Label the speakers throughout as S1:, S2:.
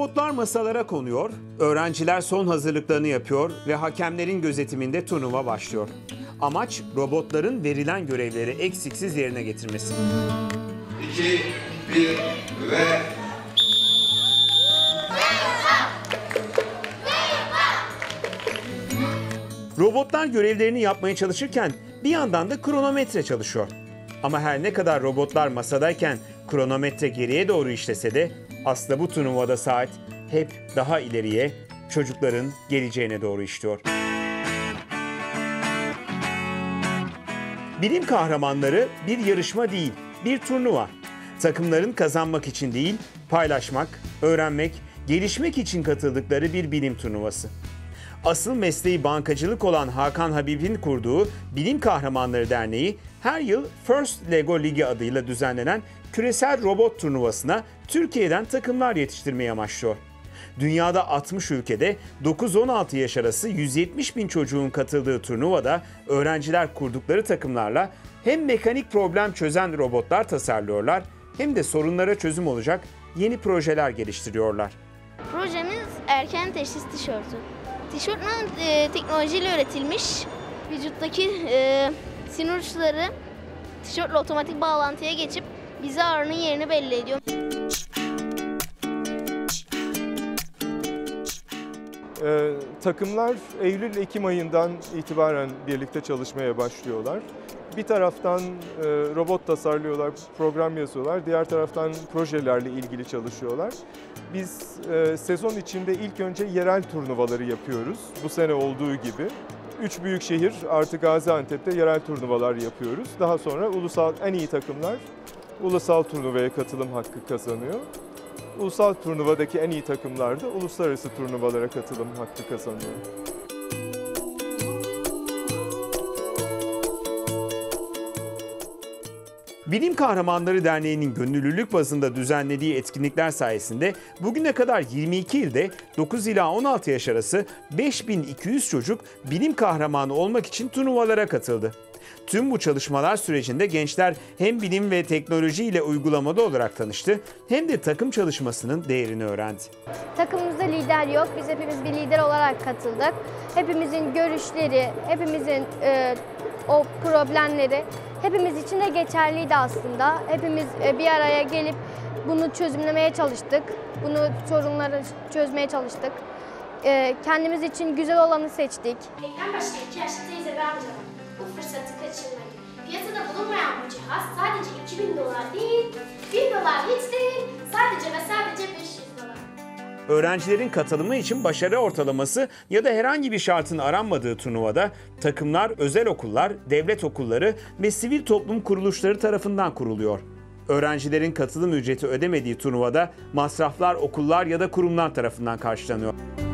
S1: Robotlar masalara konuyor, öğrenciler son hazırlıklarını yapıyor ve hakemlerin gözetiminde turnuva başlıyor. Amaç robotların verilen görevleri eksiksiz yerine getirmesi.
S2: 2, 1 ve...
S1: Robotlar görevlerini yapmaya çalışırken bir yandan da kronometre çalışıyor. Ama her ne kadar robotlar masadayken kronometre geriye doğru işlese de aslında bu turnuvada saat hep daha ileriye, çocukların geleceğine doğru işliyor. Bilim kahramanları bir yarışma değil, bir turnuva. Takımların kazanmak için değil, paylaşmak, öğrenmek, gelişmek için katıldıkları bir bilim turnuvası. Asıl mesleği bankacılık olan Hakan Habib'in kurduğu Bilim Kahramanları Derneği her yıl First Lego Ligi adıyla düzenlenen küresel robot turnuvasına Türkiye'den takımlar yetiştirmeyi amaçlıyor. Dünyada 60 ülkede 9-16 yaş arası 170 bin çocuğun katıldığı turnuvada öğrenciler kurdukları takımlarla hem mekanik problem çözen robotlar tasarlıyorlar hem de sorunlara çözüm olacak yeni projeler geliştiriyorlar.
S3: Projemiz erken teşhis tişörtü. Tişört teknolojiyle üretilmiş. Vücuttaki sinir uçları tişörtle otomatik bağlantıya geçip bize ağrının yerini belli ediyor.
S4: Takımlar Eylül-Ekim ayından itibaren birlikte çalışmaya başlıyorlar. Bir taraftan robot tasarlıyorlar, program yazıyorlar. Diğer taraftan projelerle ilgili çalışıyorlar. Biz sezon içinde ilk önce yerel turnuvaları yapıyoruz. Bu sene olduğu gibi. 3 büyük şehir artı Gaziantep'te yerel turnuvalar yapıyoruz. Daha sonra ulusal en iyi takımlar ulusal turnuvaya katılım hakkı kazanıyor. Ulusal turnuvadaki en iyi takımlar da uluslararası turnuvalara katılım hakkı kazanıyor.
S1: Bilim Kahramanları Derneği'nin gönüllülük bazında düzenlediği etkinlikler sayesinde bugüne kadar 22 ilde 9 ila 16 yaş arası 5200 çocuk bilim kahramanı olmak için turnuvalara katıldı. Tüm bu çalışmalar sürecinde gençler hem bilim ve teknoloji ile uygulamada olarak tanıştı hem de takım çalışmasının değerini öğrendi.
S5: Takımımızda lider yok. Biz hepimiz bir lider olarak katıldık. Hepimizin görüşleri, hepimizin o problemleri hepimiz için de geçerliydi aslında. Hepimiz bir araya gelip bunu çözümlemeye çalıştık. Sorunları çözmeye çalıştık. Kendimiz için güzel olanı seçtik.
S6: En başta 2 yaşlı teyze ve amcalar bu fırsatı kaçırmayın. Piyasada bulunmayan bu cihaz sadece $2000 değil, $1000 hiç değil, sadece ve sadece $500.
S1: Öğrencilerin katılımı için başarı ortalaması ya da herhangi bir şartın aranmadığı turnuvada takımlar özel okullar, devlet okulları ve sivil toplum kuruluşları tarafından kuruluyor. Öğrencilerin katılım ücreti ödemediği turnuvada masraflar okullar ya da kurumlar tarafından karşılanıyor.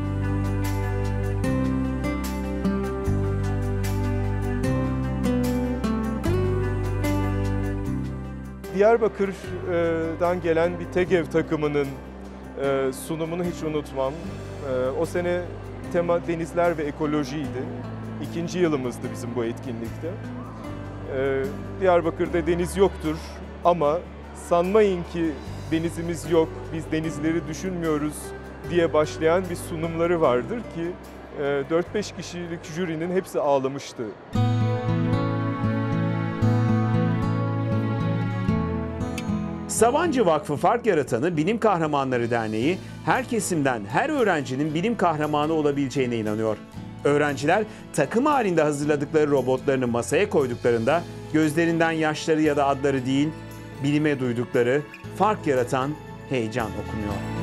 S4: Diyarbakır'dan gelen bir TEGEV takımının sunumunu hiç unutmam. O sene tema denizler ve ekolojiydi. 2. yılımızdı bizim bu etkinlikte. Diyarbakır'da deniz yoktur ama sanmayın ki denizimiz yok, biz denizleri düşünmüyoruz diye başlayan bir sunumları vardır ki 4-5 kişilik jürinin hepsi ağlamıştı.
S1: Sabancı Vakfı Fark Yaratanı Bilim Kahramanları Derneği her kesimden her öğrencinin bilim kahramanı olabileceğine inanıyor. Öğrenciler takım halinde hazırladıkları robotlarını masaya koyduklarında gözlerinden yaşları ya da adları değil, bilime duydukları fark yaratan heyecan okunuyor.